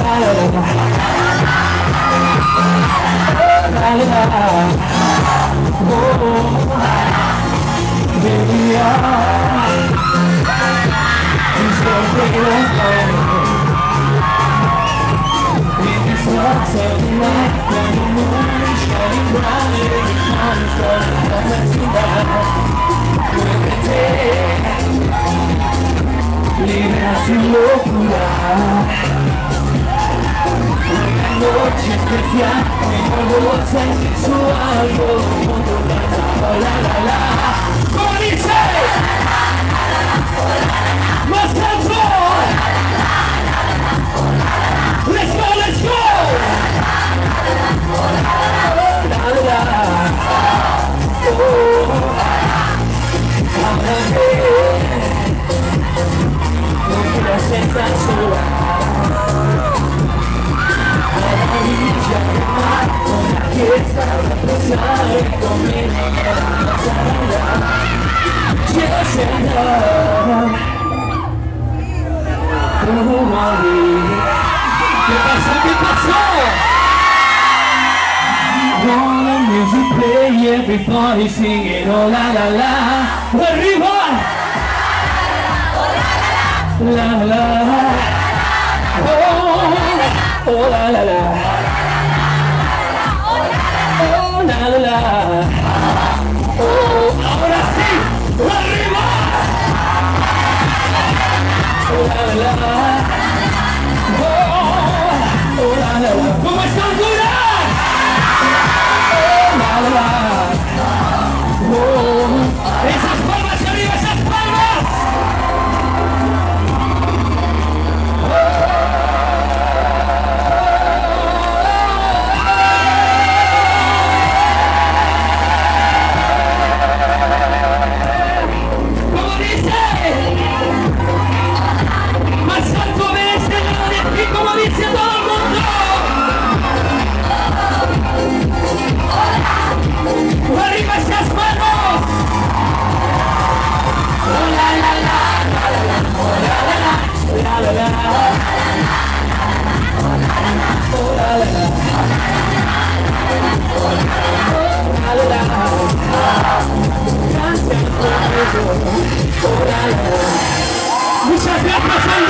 Libera su locura. Una noche especial, una voz sensual, todo el mundo cantaba la la la. ¿Cómo dice? Más alto. Let's go, let's go. La la la. Oh, una sensación. Fiesta para pasar conmigo ¿Qué pasó? ¿Qué pasó? Wanna music play, everybody singing, oh la la la. Arriba. La la la. Oh la la la. Oh la la la. Oh, ahora sí, arriba. Oh la la la. Oh la la la. ¿Cómo está Honduras? Oh la la la. Oh, esas palmas arriba, esas palmas. ¡Arriba esas manos! ¡Oh la la la! ¡Oh la la la! ¡Oh la la la! ¡Oh la la la! ¡Oh la la la! ¡Oh la la la! Muchas gracias.